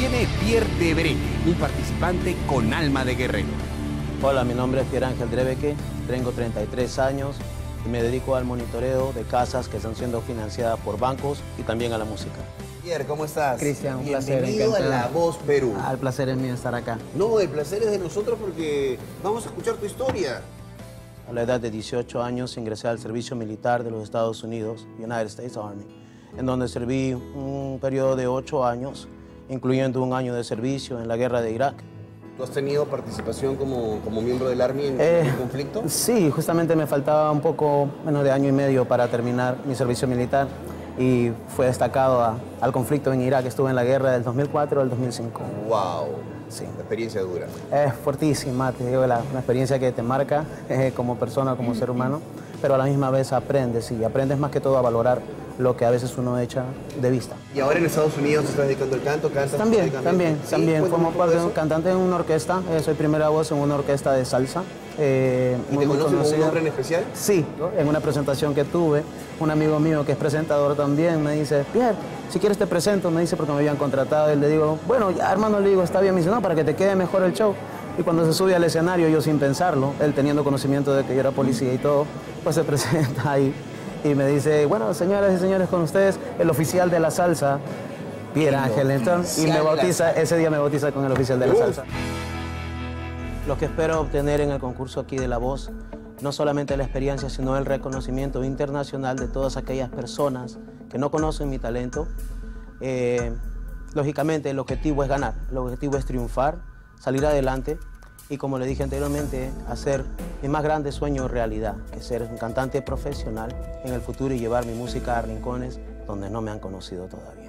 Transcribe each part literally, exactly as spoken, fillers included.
viene Pierre Debreque, un participante con alma de guerrero. Hola, mi nombre es Pierre Ángel Debreque, tengo treinta y tres años y me dedico al monitoreo de casas que están siendo financiadas por bancos y también a la música. Pierre, ¿cómo estás? Cristian, un placer. Bienvenido a La Voz Perú. Ah, el placer es mío estar acá. No, el placer es de nosotros porque vamos a escuchar tu historia. A la edad de dieciocho años ingresé al servicio militar de los Estados Unidos, United States Army, en donde serví un periodo de ocho años, incluyendo un año de servicio en la guerra de Irak. ¿Tú has tenido participación como, como miembro del Army en Eh, el conflicto? Sí, justamente me faltaba un poco menos de año y medio para terminar mi servicio militar y fue destacado a, al conflicto en Irak. Estuve en la guerra del dos mil cuatro al dos mil cinco. ¡Wow! Sí. Experiencia dura. Es fuertísima, te digo, la, una experiencia que te marca eh, como persona, como ser humano, pero a la misma vez aprendes y aprendes más que todo a valorar lo que a veces uno echa de vista. ¿Y ahora en Estados Unidos te estás dedicando al canto? ¿Cantas? También, también, ¿Sí? también. Formo Cuéntame un poco parte de de un eso. cantante en una orquesta, eh, soy primera voz en una orquesta de salsa. Eh, ¿Y te conocen con un nombre en especial? Sí, en una presentación que tuve, un amigo mío que es presentador también me dice, Pierre, si quieres te presento, me dice porque me habían contratado y le digo, bueno, ya hermano, le digo, está bien, me dice, no, para que te quede mejor el show. Y cuando se sube al escenario, yo sin pensarlo, él teniendo conocimiento de que yo era policía y todo, pues se presenta ahí y me dice, bueno, señoras y señores, con ustedes, el oficial de la salsa, Pierre Ángel, entonces, y me bautiza, ese día me bautiza con el oficial de la salsa. Lo que espero obtener en el concurso aquí de La Voz, no solamente la experiencia, sino el reconocimiento internacional de todas aquellas personas que no conocen mi talento. Eh, lógicamente, el objetivo es ganar, el objetivo es triunfar, salir adelante y, como le dije anteriormente, hacer mi más grande sueño realidad, que es ser un cantante profesional en el futuro y llevar mi música a rincones donde no me han conocido todavía.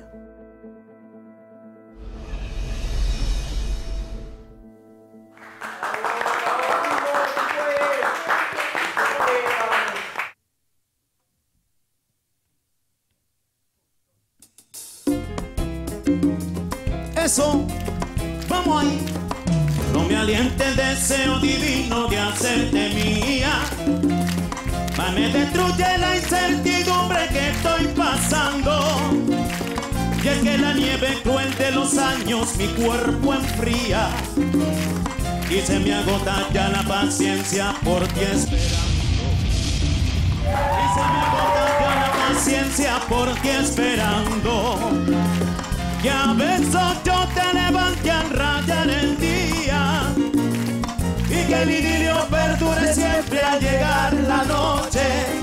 Eso, vamos ahí. No me aliente el deseo divino de hacerte mía, mas me destruye la incertidumbre que estoy pasando. Y es que la nieve cruel de los años mi cuerpo enfría y se me agota ya la paciencia por ti esperando. Y se me agota ya la paciencia por ti esperando. Que a besos yo te levante al rayar el día y que el idilio perdure siempre al llegar la noche.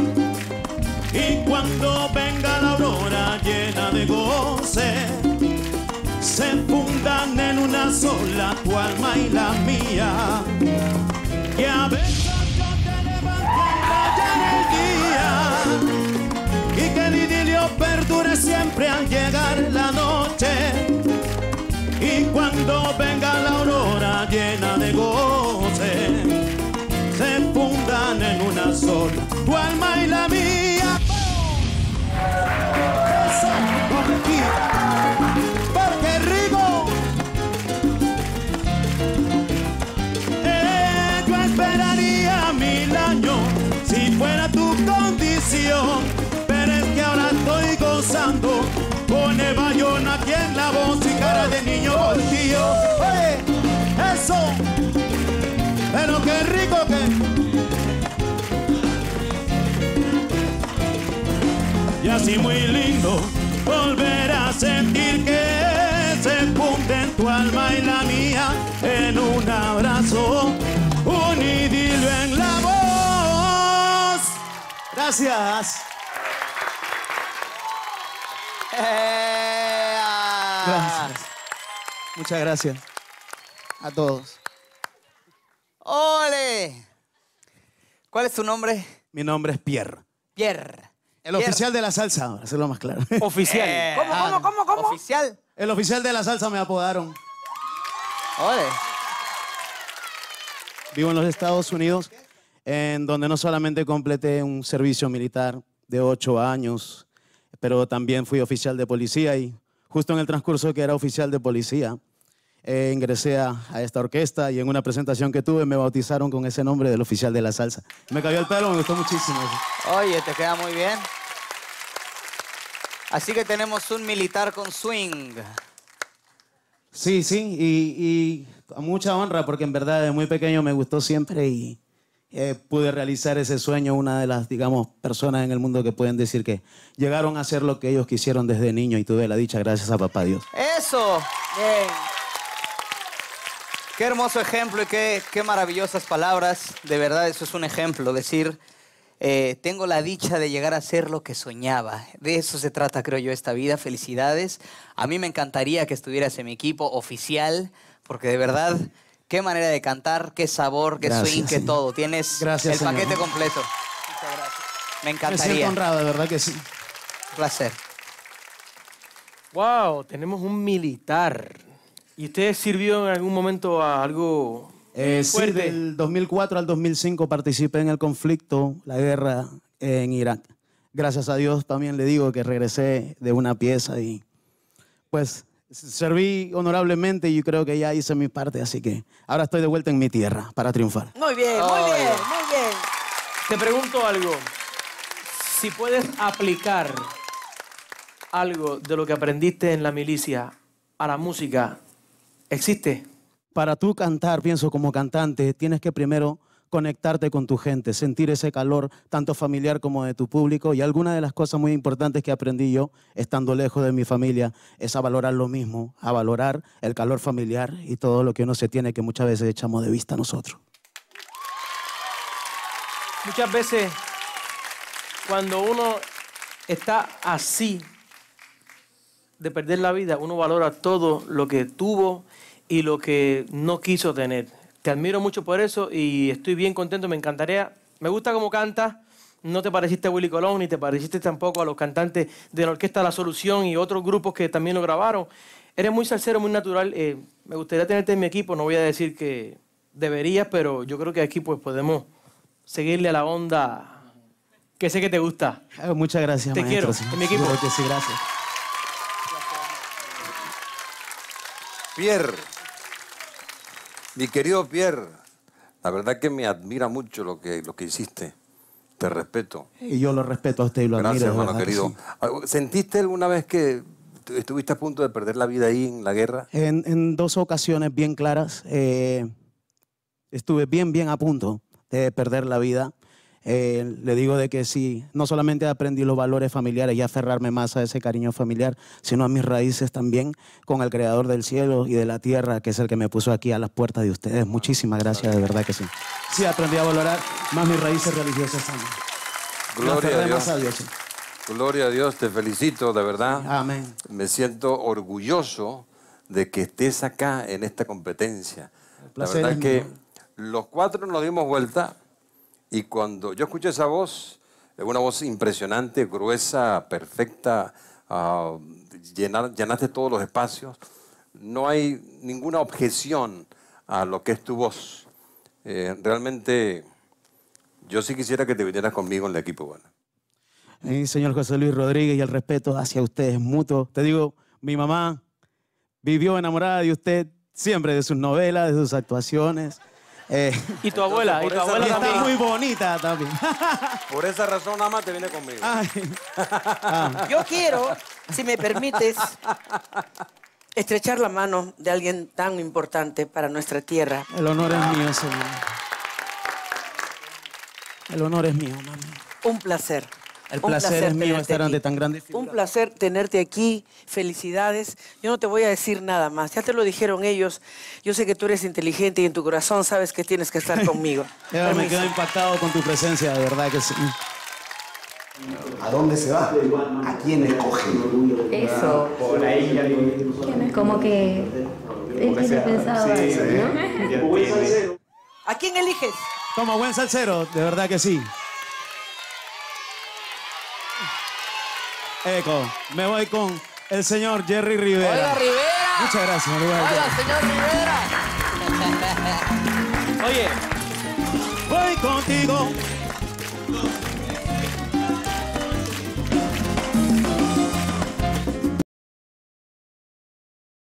Y cuando venga la aurora llena de goce, se fundan en una sola tu alma y la mía. Que a besos yo te levante al rayar el día y que el idilio perdure siempre al llegar la noche. Y cuando venga la aurora llena de goce, se fundan en una sola tu alma y la mía. Eso, porque rico. Eh, yo esperaría mil años si fuera tu condición, pero es que ahora estoy gozando con el bayón aquí en la voz y cara de niño bolsillo. Oye, eso, pero qué rico que. Y así muy lindo volver a sentir que se funden tu alma y la mía en un abrazo, un idilio en la voz. Gracias. Gracias. Muchas gracias a todos. ¡Ole! ¿Cuál es tu nombre? Mi nombre es Pierre. Pierre. El Pierre. oficial de la salsa, para hacerlo más claro. Oficial. Eh, ¿Cómo, cómo, cómo, cómo? Oficial. El oficial de la salsa me apodaron. Ole. Vivo en los Estados Unidos, en donde no solamente completé un servicio militar de ocho años, pero también fui oficial de policía y justo en el transcurso que era oficial de policía, eh, ingresé a, a esta orquesta y en una presentación que tuve me bautizaron con ese nombre del oficial de la salsa. Me cayó el pelo, me gustó muchísimo. Oye, te queda muy bien. Así que tenemos un militar con swing. Sí, sí, y, y a mucha honra, porque en verdad desde muy pequeño me gustó siempre y eh, pude realizar ese sueño. Una de las, digamos, personas en el mundo que pueden decir que llegaron a hacer lo que ellos quisieron desde niño y tuve la dicha gracias a papá Dios. ¡Eso! Bien. Qué hermoso ejemplo y qué, qué maravillosas palabras. De verdad, eso es un ejemplo. Decir, eh, tengo la dicha de llegar a ser lo que soñaba. De eso se trata, creo yo, esta vida. Felicidades. A mí me encantaría que estuvieras en mi equipo oficial, porque de verdad, qué manera de cantar, qué sabor, qué Gracias, swing, qué señor. todo. Tienes Gracias, el señor. paquete completo. Muchas gracias. Me Me siento encantaría. honrado, de verdad que sí. Un placer. Wow, tenemos un militar. ¿Y usted sirvió en algún momento a algo Eh, sí, fuerte? del dos mil cuatro al dos mil cinco participé en el conflicto, la guerra en Irak. Gracias a Dios también le digo que regresé de una pieza y pues serví honorablemente y yo creo que ya hice mi parte, así que ahora estoy de vuelta en mi tierra para triunfar. Muy bien, muy Ay. bien, muy bien. Te pregunto algo. Si puedes aplicar algo de lo que aprendiste en la milicia a la música, ¿existe? Para tú cantar, pienso como cantante, tienes que primero conectarte con tu gente, sentir ese calor tanto familiar como de tu público. Y alguna de las cosas muy importantes que aprendí yo, estando lejos de mi familia, es a valorar lo mismo, a valorar el calor familiar y todo lo que uno se tiene, que muchas veces echamos de vista nosotros. Muchas veces, cuando uno está así de perder la vida, uno valora todo lo que tuvo y lo que no quiso tener. Te admiro mucho por eso y estoy bien contento, me encantaría. Me gusta cómo cantas, no te pareciste a Willy Colón ni te pareciste tampoco a los cantantes de la Orquesta La Solución y otros grupos que también lo grabaron. Eres muy salsero, muy natural. Eh, me gustaría tenerte en mi equipo, no voy a decir que deberías, pero yo creo que aquí pues podemos seguirle a la onda que sé que te gusta. Eh, muchas gracias, Te maestro. quiero, Sí, en mi equipo. seguro que sí, gracias. Pierre, mi querido Pierre, la verdad que me admira mucho lo que, lo que hiciste. Te respeto. Y yo lo respeto a usted y lo Gracias, admiro. de hermano verdad que querido. sí. ¿Sentiste alguna vez que estuviste a punto de perder la vida ahí en la guerra? En, en dos ocasiones bien claras, eh, estuve bien, bien a punto de perder la vida. Eh, le digo de que sí, no solamente aprendí los valores familiares y aferrarme más a ese cariño familiar, sino a mis raíces también con el Creador del cielo y de la tierra, que es el que me puso aquí a las puertas de ustedes. Muchísimas gracias, de verdad que sí. Sí, aprendí a valorar más mis raíces religiosas también. Me Gloria a aferré Dios. más a Dios, sí. Gloria a Dios, te felicito, de verdad. Amén. Me siento orgulloso de que estés acá en esta competencia. El La placer verdad es es que mío. los cuatro nos dimos vuelta y cuando yo escuché esa voz, es una voz impresionante, gruesa, perfecta, uh, llenar, llenaste todos los espacios. No hay ninguna objeción a lo que es tu voz. Eh, realmente, yo sí quisiera que te vinieras conmigo en el equipo. Bueno. Mi señor José Luis Rodríguez, y el respeto hacia usted es mutuo. Te digo, mi mamá vivió enamorada de usted siempre, de sus novelas, de sus actuaciones. Eh, Y tu abuela, y tu por esa abuela y está también. muy bonita también. Por esa razón, nada más te viene conmigo. Ay, Yo quiero, si me permites, estrechar la mano de alguien tan importante para nuestra tierra. el honor es mío, señor. El honor es mío, mami. Un placer. El Un placer es mío tenerte estar aquí. ante tan grande figura. Un placer tenerte aquí. Felicidades. Yo no te voy a decir nada más. Ya te lo dijeron ellos. Yo sé que tú eres inteligente y en tu corazón sabes que tienes que estar conmigo. Ya, me Permiso. quedo impactado con tu presencia, de verdad que sí. ¿A dónde se va? ¿A quién escoge? Eso. Por ahí ya Como que él tiene pensado algo, ¿no? ¿A quién eliges? Como buen salsero, de verdad que sí. Eco, me voy con el señor Jerry Rivera. Oiga, Rivera. Muchas gracias. Oiga, señor Rivera. Oye, Voy contigo